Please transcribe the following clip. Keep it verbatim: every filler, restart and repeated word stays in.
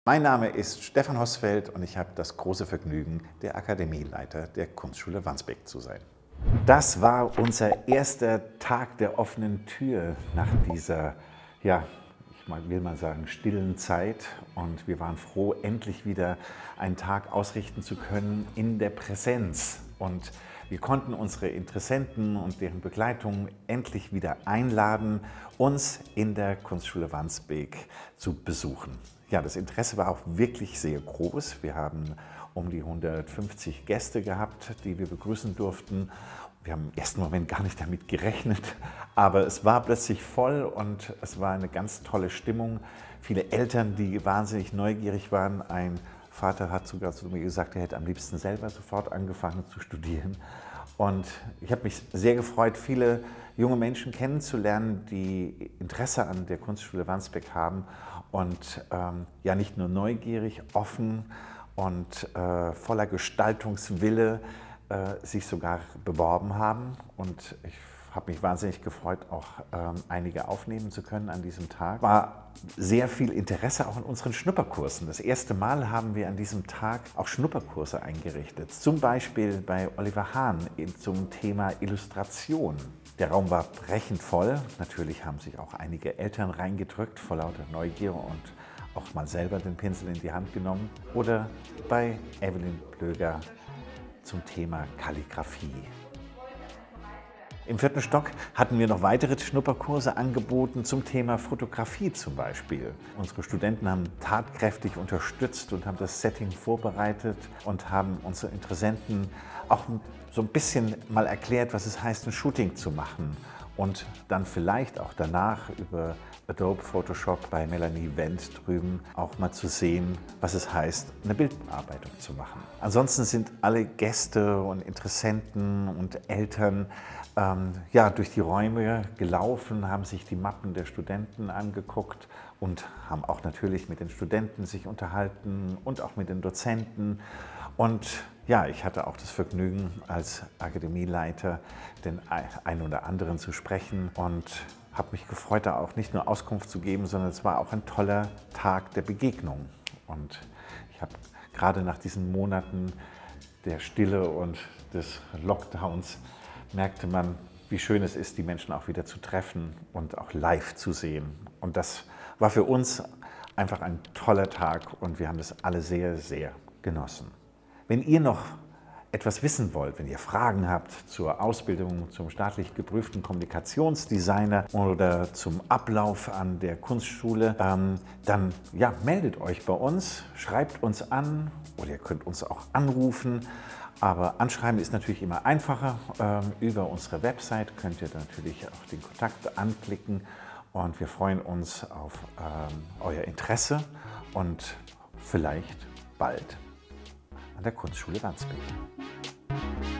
Mein Name ist Stefan Hosfeld und ich habe das große Vergnügen, der Akademieleiter der Kunstschule Wandsbek zu sein. Das war unser erster Tag der offenen Tür nach dieser, ja, ich will mal sagen, stillen Zeit. Und wir waren froh, endlich wieder einen Tag ausrichten zu können in der Präsenz. Und wir konnten unsere Interessenten und deren Begleitung endlich wieder einladen, uns in der Kunstschule Wandsbek zu besuchen. Ja, das Interesse war auch wirklich sehr groß. Wir haben um die hundertfünfzig Gäste gehabt, die wir begrüßen durften. Wir haben im ersten Moment gar nicht damit gerechnet, aber es war plötzlich voll und es war eine ganz tolle Stimmung. Viele Eltern, die wahnsinnig neugierig waren. Ein Vater hat sogar zu mir gesagt, er hätte am liebsten selber sofort angefangen zu studieren. Und ich habe mich sehr gefreut, viele junge Menschen kennenzulernen, die Interesse an der Kunstschule Wandsbek haben und ähm, ja nicht nur neugierig, offen und äh, voller Gestaltungswille äh, sich sogar beworben haben. Und ich habe mich wahnsinnig gefreut, auch ähm, einige aufnehmen zu können an diesem Tag. War sehr viel Interesse auch in unseren Schnupperkursen. Das erste Mal haben wir an diesem Tag auch Schnupperkurse eingerichtet. Zum Beispiel bei Oliver Hahn zum Thema Illustration. Der Raum war brechend voll. Natürlich haben sich auch einige Eltern reingedrückt vor lauter Neugier und auch mal selber den Pinsel in die Hand genommen. Oder bei Evelyn Plöger zum Thema Kalligraphie. Im vierten Stock hatten wir noch weitere Schnupperkurse angeboten zum Thema Fotografie zum Beispiel. Unsere Studenten haben tatkräftig unterstützt und haben das Setting vorbereitet und haben unsere Interessenten auch so ein bisschen mal erklärt, was es heißt, ein Shooting zu machen und dann vielleicht auch danach über Adobe Photoshop bei Melanie Wendt drüben auch mal zu sehen, was es heißt, eine Bildbearbeitung zu machen. Ansonsten sind alle Gäste und Interessenten und Eltern ähm, ja, durch die Räume gelaufen, haben sich die Mappen der Studenten angeguckt und haben auch natürlich mit den Studenten sich unterhalten und auch mit den Dozenten. Und ja, ich hatte auch das Vergnügen, als Akademieleiter den einen oder anderen zu sprechen und habe mich gefreut, da auch nicht nur Auskunft zu geben, sondern es war auch ein toller Tag der Begegnung. Und ich habe gerade nach diesen Monaten der Stille und des Lockdowns merkte man, wie schön es ist, die Menschen auch wieder zu treffen und auch live zu sehen. Und das war für uns einfach ein toller Tag und wir haben das alle sehr, sehr genossen. Wenn ihr noch etwas wissen wollt, wenn ihr Fragen habt zur Ausbildung zum staatlich geprüften Kommunikationsdesigner oder zum Ablauf an der Kunstschule, ähm, dann ja, meldet euch bei uns, schreibt uns an oder ihr könnt uns auch anrufen. Aber anschreiben ist natürlich immer einfacher. Ähm, über unsere Website könnt ihr natürlich auch den Kontakt anklicken und wir freuen uns auf ähm, euer Interesse und vielleicht bald an der Kunstschule Wandsbek.